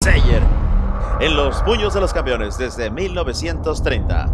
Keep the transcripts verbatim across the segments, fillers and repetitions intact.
Sayer en los puños de los campeones desde mil novecientos treinta.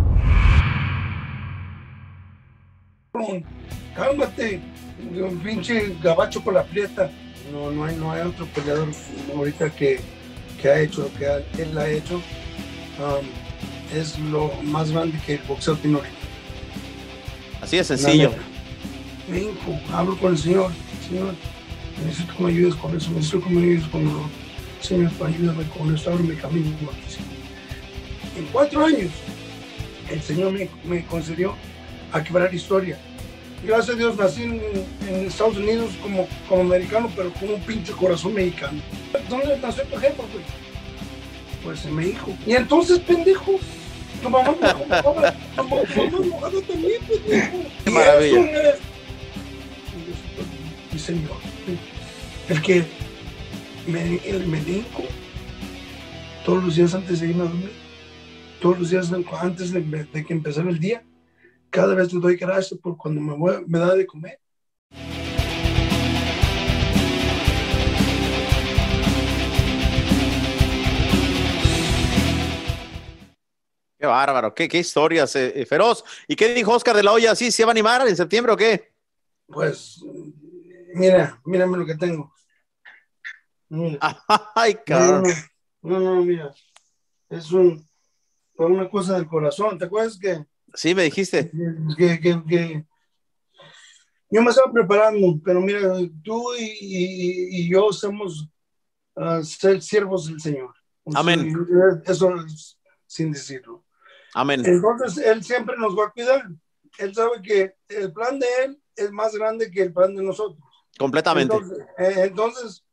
Cálmate, un pinche gabacho con la prieta. No, no hay, no hay otro peleador ahorita que, que ha hecho lo que ha, él ha hecho. Um, es lo más grande que el boxeo tiene ahorita. Así de sencillo. Vengo, hablo con el Señor. Señor, necesito que me ayudes con eso, necesito que me ayudes con lo. Señor, ayúdame con esto, ábreme camino aquí, Señor. En cuatro años, el Señor me, me concedió a quebrar historia. Gracias a Dios nací en, en Estados Unidos como, como americano, pero con un pinche corazón mexicano. ¿Dónde nació tu jefe, güey? Pues en México. Y entonces, pendejo, tu mamá mojada, tu mamá mojada también, pendejo. Qué maravilla. Y eso es mi Señor. El que me, el médico, todos los días antes de irme a dormir, todos los días antes de, de que empezara el día, cada vez le doy gracias por cuando me, voy, me da de comer. Qué bárbaro, qué, qué historias, eh, Feroz. ¿Y qué dijo Oscar de la Hoya? ¿Sí se va a animar en septiembre o qué? Pues, mira, mírame lo que tengo. Mira. Ay, cabrón. No, no, no, mira. Es un, una cosa del corazón. ¿Te acuerdas que? Sí, me dijiste. Que, que, que yo me estaba preparando, pero mira, tú y, y, y yo somos uh, ser siervos del Señor. Amén. Eso es sin decirlo. Amén. Entonces, Él siempre nos va a cuidar. Él sabe que el plan de Él es más grande que el plan de nosotros. Completamente. Entonces, eh, entonces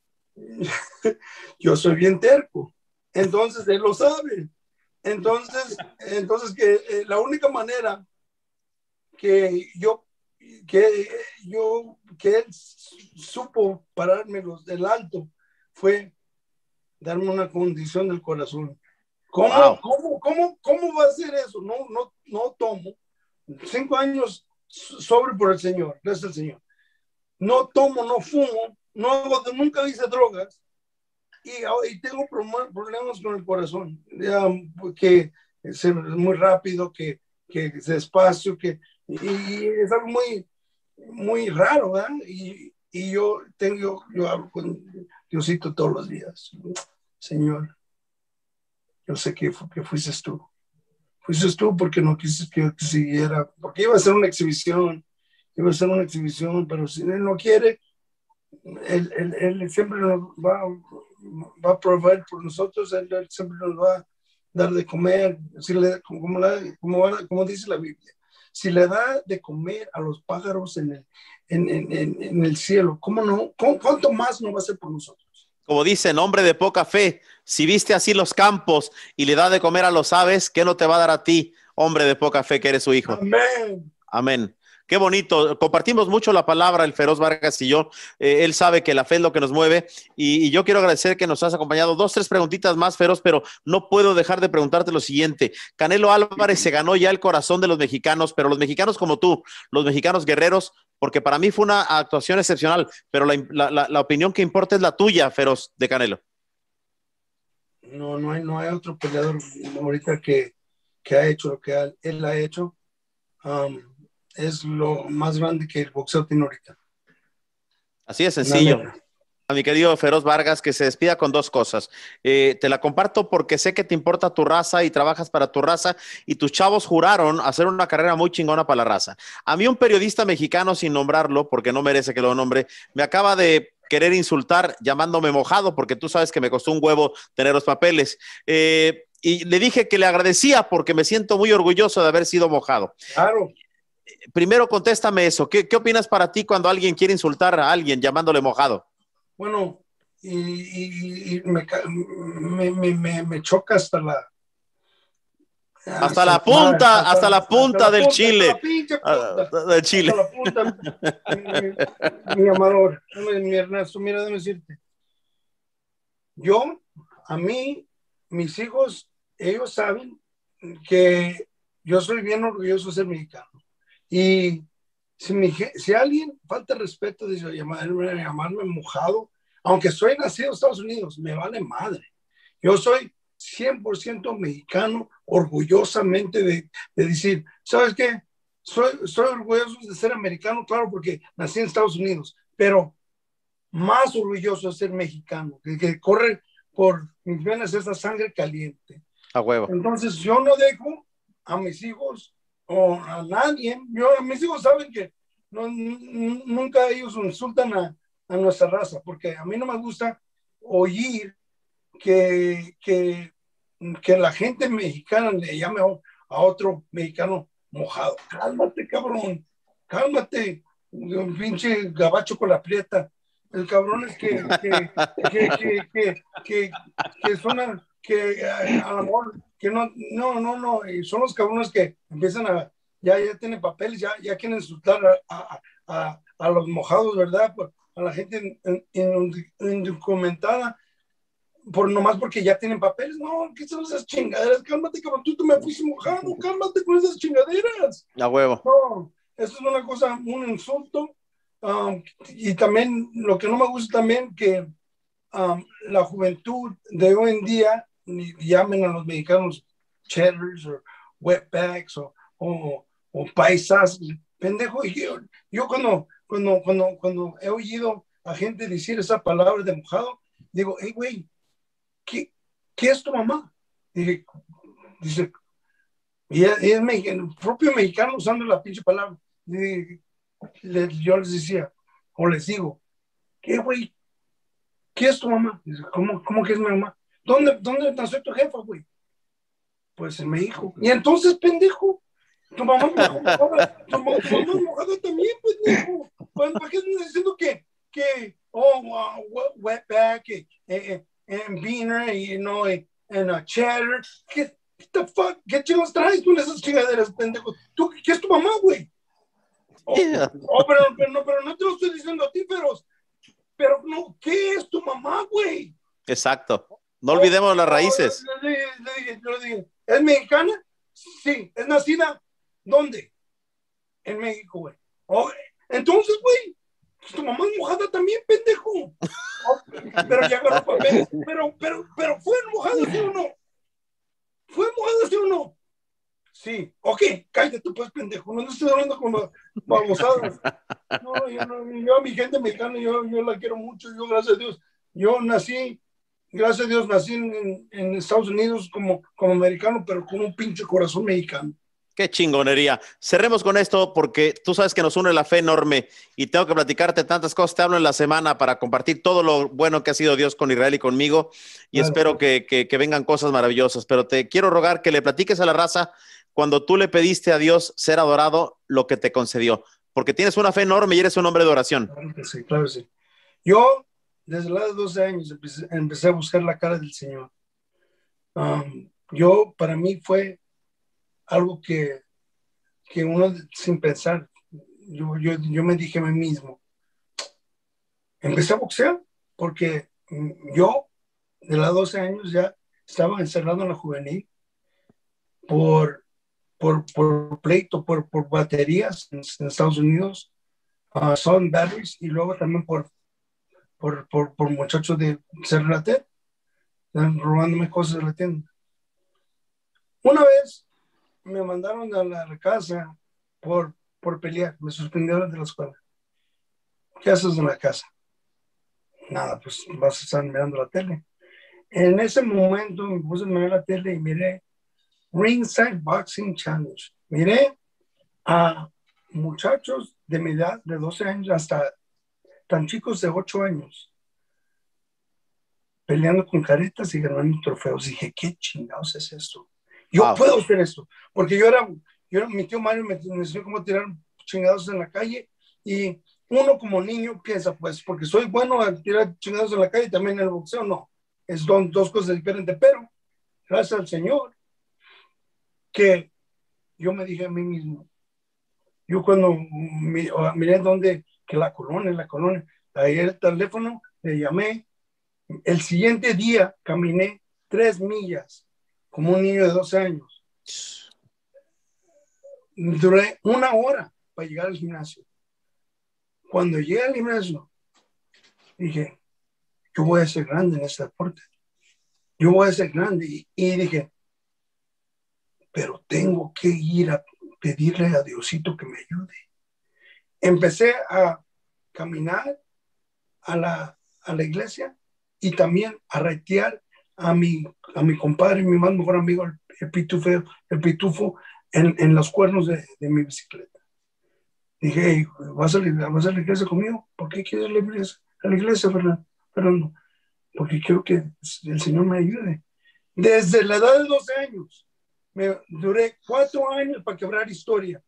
yo soy bien terco. Entonces, Él lo sabe. Entonces, entonces que eh, la única manera que yo, que yo, que Él supo pararme los del alto fue darme una condición del corazón. ¿Cómo, wow. cómo, cómo, cómo va a ser eso? No, no, no tomo. Cinco años sobre por el Señor, gracias al Señor. No tomo, no fumo, no hago, nunca hice drogas y, y tengo problemas con el corazón, ya, que es muy rápido, que, que es despacio, que, y es algo muy, muy raro, ¿verdad? Y, y yo tengo, yo hablo con Diosito todos los días. Señor, yo sé que, que fuiste tú. Fuiste tú porque no quisiste que yo siguiera, porque iba a ser una exhibición, iba a ser una exhibición, pero si Él no quiere, Él, él, él siempre nos va, va a proveer por nosotros, él, él siempre nos va a dar de comer, si le, como, la, como, como dice la Biblia, si le da de comer a los pájaros en el, en, en, en, en el cielo, ¿cómo no? ¿Cómo, ¿Cuánto más no va a ser por nosotros? Como dicen, hombre de poca fe, si viste así los campos y le da de comer a los aves, ¿qué no te va a dar a ti, hombre de poca fe, que eres su hijo? Amén. Amén. Qué bonito. Compartimos mucho la palabra, el Feroz Vargas y yo. Eh, él sabe que la fe es lo que nos mueve y, y yo quiero agradecer que nos has acompañado. Dos, tres preguntitas más, Feroz, pero no puedo dejar de preguntarte lo siguiente. Canelo Álvarez se ganó ya el corazón de los mexicanos, pero los mexicanos como tú, los mexicanos guerreros, porque para mí fue una actuación excepcional, pero la, la, la, la opinión que importa es la tuya, Feroz, de Canelo. No, no hay, no hay otro peleador ahorita que, que ha hecho lo que ha, él ha hecho. Um, es lo más grande que el boxeo tiene ahorita. Así de sencillo. A mi querido Feroz Vargas, que se despida con dos cosas. Eh, te la comparto porque sé que te importa tu raza y trabajas para tu raza y tus chavos juraron hacer una carrera muy chingona para la raza. A mí un periodista mexicano, sin nombrarlo, porque no merece que lo nombre, me acaba de querer insultar llamándome mojado, porque tú sabes que me costó un huevo tener los papeles. Eh, y le dije que le agradecía porque me siento muy orgulloso de haber sido mojado. Claro. Primero contéstame eso. ¿Qué, qué opinas para ti cuando alguien quiere insultar a alguien llamándole mojado? Bueno, y, y, y me, me, me, me choca hasta la... Hasta, hasta la punta, hasta, hasta la punta hasta del punta, Chile. Hasta la pinche punta. Uh, del Chile. Hasta la punta. mi, mi amador, mi Ernesto, mira, déjame decirte. Yo, a mí, mis hijos, ellos saben que yo soy bien orgulloso de ser mexicano. Y si, mi, si alguien falta respeto de llamarme, llamarme mojado, aunque soy nacido en Estados Unidos, me vale madre. Yo soy cien por ciento mexicano, orgullosamente de, de decir, ¿sabes qué? Soy, soy orgulloso de ser americano, claro, porque nací en Estados Unidos, pero más orgulloso de ser mexicano, que, que corre por mis venas esa sangre caliente. A huevo. Entonces yo no dejo a mis hijos o a nadie, yo, mis hijos saben que no, nunca ellos insultan a, a nuestra raza, porque a mí no me gusta oír que, que, que la gente mexicana le llame a otro mexicano mojado. Cálmate, cabrón, cálmate, un pinche gabacho con la prieta. El cabrón es que, que, que, que, que, que, que son, que a lo mejor, que no, no, no, no, son los cabrones que empiezan a, ya, ya tienen papeles, ya, ya quieren insultar a, a, a, a los mojados, ¿verdad? A la gente indocumentada, por nomás porque ya tienen papeles. No, ¿qué son esas chingaderas? Cálmate, cabrón, tú te me fuiste mojado, cálmate con esas chingaderas. A huevo. No, eso es una cosa, un insulto. Um, y también lo que no me gusta también que um, la juventud de hoy en día llamen a los mexicanos cheddars o wetbacks o, o, o paisas, pendejo. Y yo, yo cuando, cuando, cuando, cuando he oído a gente decir esa palabra de mojado, digo, hey, güey, ¿qué, ¿qué es tu mamá? Dije, dice, y es, es mexicano, el propio mexicano usando la pinche palabra. Dije, le, yo les decía, o les digo, ¿qué, güey? ¿Qué es tu mamá? Dice, ¿cómo, ¿cómo que es mi mamá? ¿Dónde, dónde nació tu jefa, güey? Pues en México. Y entonces, pendejo, tu mamá es mojada, tu, tu mamá es mojada también, pendejo. ¿Para qué estás diciendo que, que oh, uh, wetback, eh, eh, and beaner, y no, and uh, cheddar? ¿Qué, the fuck? ¿Qué chingos traes tú en esas chingaderas, pendejo? ¿Tú, ¿Qué es tu mamá, güey? Oh, yeah. oh, pero, pero, no, pero no te lo estoy diciendo a ti, pero, pero no, ¿qué es tu mamá, güey? Exacto. No oh, olvidemos las raíces. Oh, le, le, le, le, le, le, ¿Es mexicana? Sí. ¿Es nacida? ¿Dónde? En México, güey. Oh, entonces, güey, tu mamá es mojada también, pendejo. Oh, pero ya agarró papel. Pero, pero, pero, ¿fue mojada, sí o no? ¿Fue mojada, sí o no? Sí, ok, cállate tú, pues, pendejo. No, no estoy hablando como babosadas. No, yo, no, yo a mi gente mexicana, yo, yo la quiero mucho. Yo, gracias a Dios, yo nací, gracias a Dios, nací en, en Estados Unidos como, como americano, pero con un pinche corazón mexicano. Qué chingonería. Cerremos con esto porque tú sabes que nos une la fe enorme y tengo que platicarte tantas cosas. Te hablo en la semana para compartir todo lo bueno que ha sido Dios con Israel y conmigo y claro, espero que, que, que vengan cosas maravillosas. Pero te quiero rogar que le platiques a la raza cuando tú le pediste a Dios ser adorado, lo que te concedió. Porque tienes una fe enorme y eres un hombre de oración. Claro que sí, claro que sí. Yo, desde los doce años, empecé, empecé a buscar la cara del Señor. Um, yo, para mí fue algo que, que uno, sin pensar, yo, yo, yo me dije a mí mismo, empecé a boxear, porque yo, de los doce años, ya estaba encerrado en la juvenil por, por, por pleito, por, por baterías en, en Estados Unidos, uh, son batteries, y luego también por, por, por, por muchachos de Cerratel, robándome cosas de la tienda. Una vez me mandaron a la casa por, por pelear, me suspendieron de la escuela. ¿Qué haces en la casa? Nada, pues vas a estar mirando la tele. En ese momento me puse a mirar la tele y miré Ringside Boxing Challenge. Miré a muchachos de mi edad, de doce años, hasta tan chicos de ocho años, peleando con caretas y ganando trofeos. Dije, ¿qué chingados es esto? Yo wow. puedo hacer esto, porque yo era, yo era, mi tío Mario me, me enseñó cómo tirar chingados en la calle, y uno como niño piensa, pues, porque soy bueno a tirar chingados en la calle, también en el boxeo, no, es don, dos cosas diferentes, pero gracias al Señor, que yo me dije a mí mismo, yo cuando miré dónde, que la colonia, la colonia, ahí el teléfono, le llamé, el siguiente día caminé tres millas, como un niño de doce años. Duré una hora para llegar al gimnasio. Cuando llegué al gimnasio, dije, yo voy a ser grande en este deporte. yo voy a ser grande. Y, y dije, pero tengo que ir a pedirle a Diosito que me ayude. Empecé a caminar a la, a la iglesia y también a retear a mi, a mi compadre, mi más mejor amigo, el, el pitufo, el pitufo en, en los cuernos de, de mi bicicleta. Dije, hey, ¿vas, a la, ¿vas a la iglesia conmigo? ¿Por qué quieres ir a la iglesia, a la iglesia Fernando? Fernando? Porque quiero que el Señor me ayude. Desde la edad de doce años, me duré cuatro años para quebrar historia.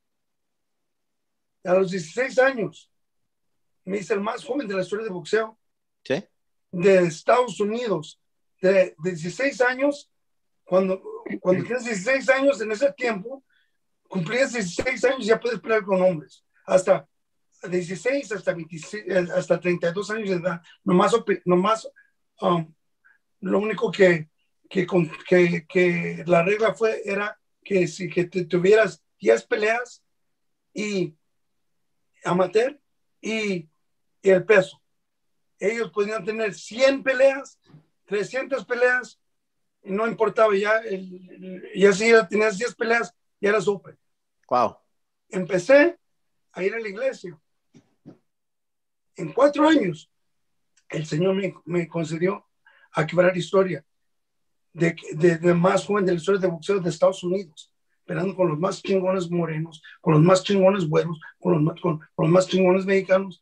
A los dieciséis años, me hice el más joven de la historia de boxeo. ¿Sí? De Estados Unidos. De, de dieciséis años, cuando, cuando tienes dieciséis años en ese tiempo, cumplías dieciséis años y ya puedes pelear con hombres. Hasta dieciséis, hasta, veintiséis, hasta treinta y dos años de edad. Nomás, nomás um, lo único que, que, que, que la regla fue era que si que te tuvieras diez peleas y amateur y, y el peso. Ellos podían tener cien peleas, trescientas peleas, y no importaba, ya, el, ya si ya tenías diez peleas, ya eras open. Wow. Empecé a ir a la iglesia. En cuatro años, el Señor me, me concedió a quebrar historia de, de, de más joven de la historia de boxeo de Estados Unidos, peleando con los más chingones morenos, con los más chingones güeros, con los más, con, con los más chingones mexicanos.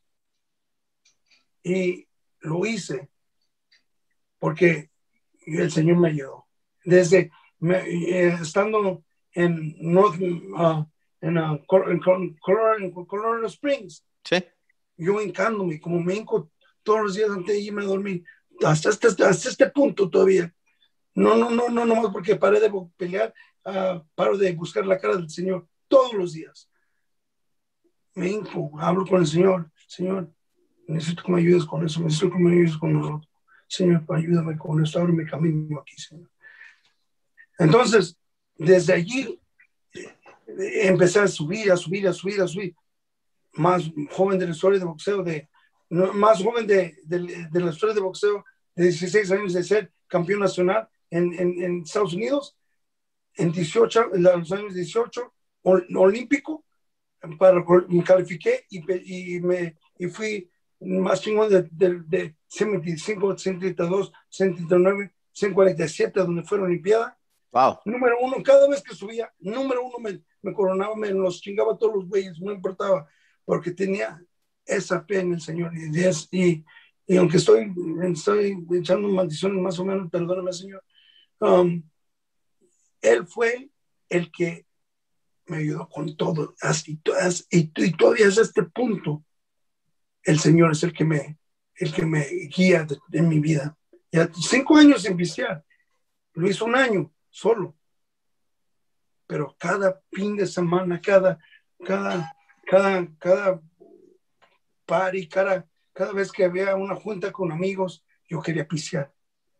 Y lo hice porque el Señor me ayudó. Desde me, eh, estando en North, uh, en, uh, en, Colorado, en Colorado Springs, sí. Yo hincándome, como me hinco todos los días antes de irme a dormir, hasta este, hasta este punto todavía. No, no, no, no, no más porque paré de pelear, uh, paro de buscar la cara del Señor todos los días. Me hinco, hablo con el Señor. Señor, necesito que me ayudes con eso, necesito que me ayudes con lo otro. Señor, ayúdame con esto, ábreme camino aquí, Señor. Entonces, desde allí eh, empecé a subir, a subir, a subir, a subir. Más joven de la historia de boxeo, de, no, más joven de, de, de la historia de boxeo, de dieciséis años de ser campeón nacional en, en, en Estados Unidos, en dieciocho, en los años dieciocho, olímpico, para, me califiqué y, y, me, y fui más chingón de, de, de ciento veinticinco, ciento treinta y dos, ciento treinta y nueve, ciento cuarenta y siete, donde fue la Olimpiada. Wow. Número uno, cada vez que subía, número uno me, me coronaba, me los chingaba todos los güeyes, no importaba, porque tenía esa fe en el Señor. Y, es, y, y aunque estoy, estoy echando maldiciones más o menos, perdóname, Señor, um, Él fue el que me ayudó con todo. Así, y, y todavía es este punto. El Señor es el que me, el que me guía de, de mi vida. Ya cinco años sin pistear. Lo hizo un año solo. Pero cada fin de semana, cada, cada, cada, cada party, cada, cada vez que había una junta con amigos, yo quería pistear.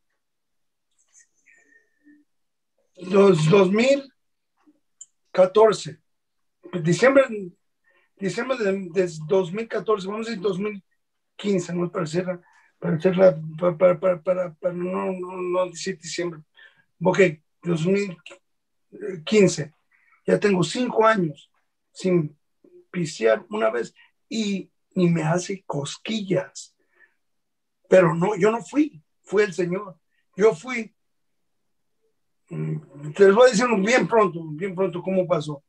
Los dos mil catorce, diciembre, diciembre de, de dos mil catorce, vamos a decir dos mil quince, no para hacerla, para hacerla, para, para, para, para, para no, no, no decir diciembre. Ok, dos mil quince, ya tengo cinco años sin pistear una vez y, y me hace cosquillas. Pero no, yo no fui, fue el Señor. Yo fui. Te les voy a decir bien pronto, bien pronto cómo pasó.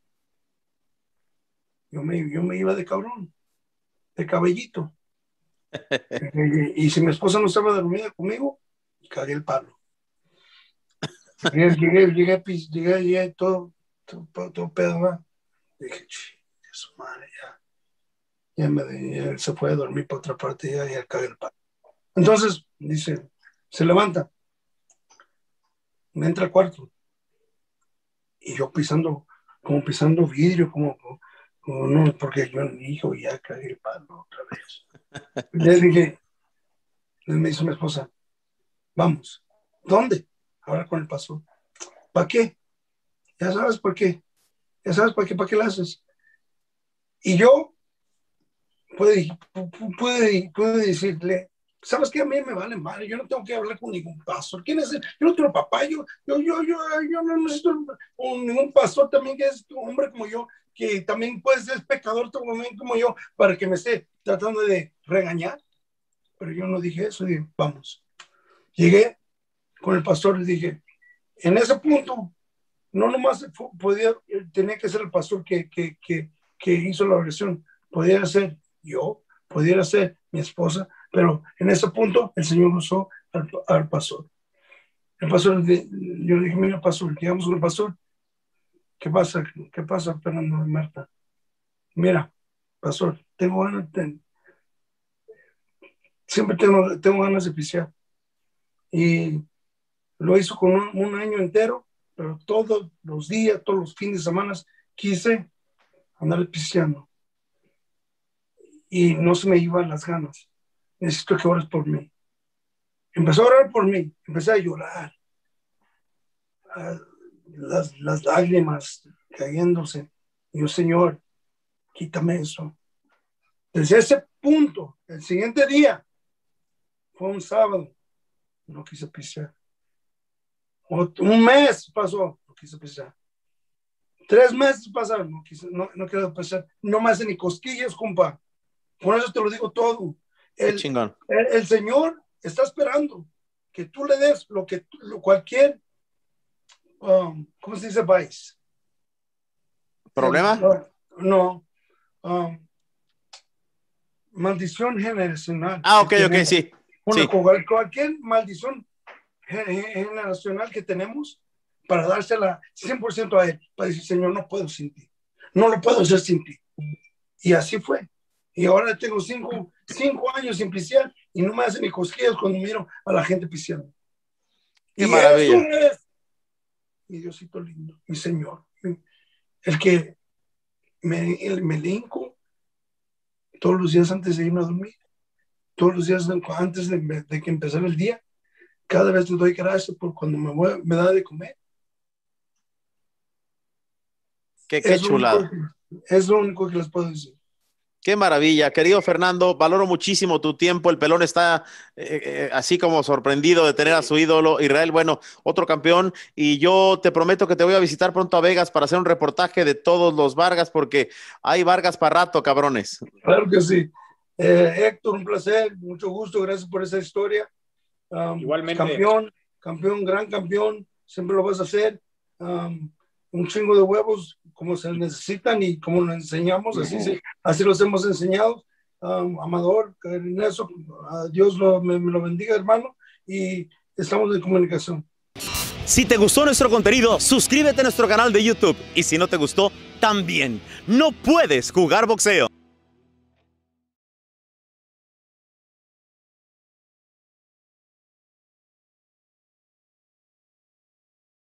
Yo me, yo me iba de cabrón, de cabellito. y, y si mi esposa no estaba dormida conmigo, cagué el palo. Llegué, llegué, llegué, llegué, llegué todo, todo, todo pedo, ¿verdad? Dije, su madre, ya. Ya, me, ya se fue a dormir por otra parte, ya, ya cagué el palo. Entonces, dice, se levanta, me entra al cuarto. Y yo pisando, como pisando vidrio, como, como no, porque yo, mi hijo, ya cagué el palo otra vez. Le dije, me dice mi esposa, vamos. ¿Dónde? Ahora con el paso. ¿Para qué? Ya sabes por qué. Ya sabes para qué, para qué lo haces. Y yo pude, pude, pude decirle, ¿Sabes qué? A mí me vale madre, yo no tengo que hablar con ningún pastor. ¿Quién es el? Yo no tengo papá, yo, yo, yo, yo, yo no necesito un, ningún pastor también que es un hombre como yo, que también puede ser pecador también como yo, para que me esté tratando de regañar. Pero yo no dije eso, dije, vamos. Llegué con el pastor y dije, en ese punto, no nomás podía, tenía que ser el pastor que, que, que, que hizo la oración, podía ser yo, podía ser mi esposa, pero en ese punto el Señor usó al, al pastor. El pastor, yo le dije, mira, pastor, llegamos con el pastor. ¿Qué pasa? ¿Qué pasa, Fernando y Marta? Mira, pastor, tengo ganas de, siempre tengo, tengo ganas de pisear. Y lo hizo con un, un año entero, pero todos los días, todos los fines de semana quise andar piseando. Y no se me iban las ganas. Necesito que ores por mí. Empezó a orar por mí, empecé a llorar. Las, las lágrimas cayéndose. Y yo, Señor, quítame eso. Desde ese punto, el siguiente día, fue un sábado, no quise pisar. Un mes pasó, no quise pisar. Tres meses pasaron, no quise, no, no quiero pisar. No me hace ni cosquillas, compa. Por eso te lo digo todo. El, chingón. El, el Señor está esperando que tú le des lo que lo, cualquier, um, ¿cómo se dice? Vice. ¿Problema? El, no. Um, maldición generacional. Ah, ok, ok, sí. Una, sí. Cualquier maldición generacional que tenemos para dársela cien por ciento a Él. Para decir, Señor, no puedo sin ti. No lo puedo hacer sin ti. Y así fue. Y ahora tengo cinco, cinco años sin pisear y no me hacen ni cosquillas cuando miro a la gente piseando. Qué y maravilla. Eso es mi Diosito lindo, mi Señor. El que me, el, me linco todos los días antes de irme a dormir. Todos los días antes de, de que empezara el día. Cada vez le doy gracias por cuando me, voy, me da de comer. Qué, qué chulada. Es lo único que les puedo decir. Qué maravilla, querido Fernando, valoro muchísimo tu tiempo, el pelón está eh, eh, así como sorprendido de tener a su ídolo, Israel, bueno, otro campeón, y yo te prometo que te voy a visitar pronto a Vegas para hacer un reportaje de todos los Vargas, porque hay Vargas para rato, cabrones. Claro que sí. Eh, Héctor, un placer, mucho gusto, gracias por esa historia. Um, Igualmente. Campeón, campeón, gran campeón, siempre lo vas a hacer. Um, un chingo de huevos como se necesitan y como lo enseñamos, así, uh-huh. se, así los hemos enseñado. Um, Amador, en eso, uh, Dios lo, me, me lo bendiga, hermano, y estamos en comunicación. Si te gustó nuestro contenido, suscríbete a nuestro canal de YouTube, y si no te gustó, también. No puedes jugar boxeo.